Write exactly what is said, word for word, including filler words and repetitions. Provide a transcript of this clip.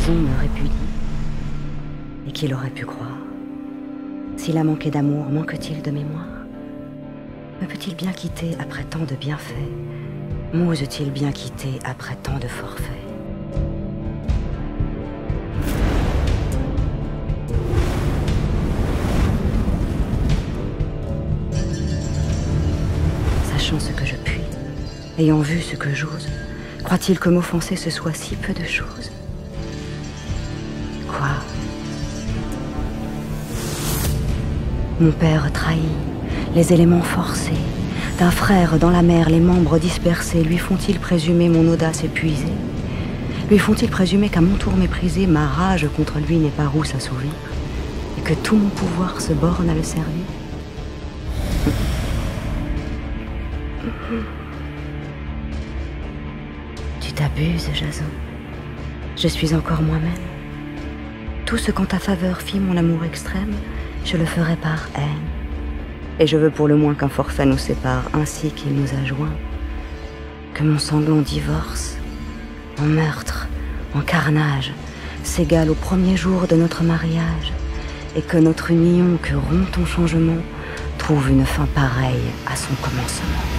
raison me répudie. Et qui l'aurait pu croire? S'il a manqué d'amour, manque-t-il de mémoire? Me peut-il bien quitter après tant de bienfaits? M'ose-t-il bien quitter après tant de forfaits? Sachant ce que je puis, ayant vu ce que j'ose, croit-il que m'offenser ce soit si peu de choses? Quoi? Mon père trahi, les éléments forcés, d'un frère dans la mer les membres dispersés, lui font-ils présumer mon audace épuisée? Lui font-ils présumer qu'à mon tour méprisé, ma rage contre lui n'est pas rousse à s'assouvir, et que tout mon pouvoir se borne à le servir? Tu t'abuses, Jason. Je suis encore moi-même. Tout ce qu'en ta faveur fit mon amour extrême, je le ferai par haine. Et je veux pour le moins qu'un forfait nous sépare ainsi qu'il nous a joints. Que mon sanglant divorce, en meurtre, en carnage, s'égale au premier jour de notre mariage, et que notre union que rompt ton changement trouve une fin pareille à son commencement.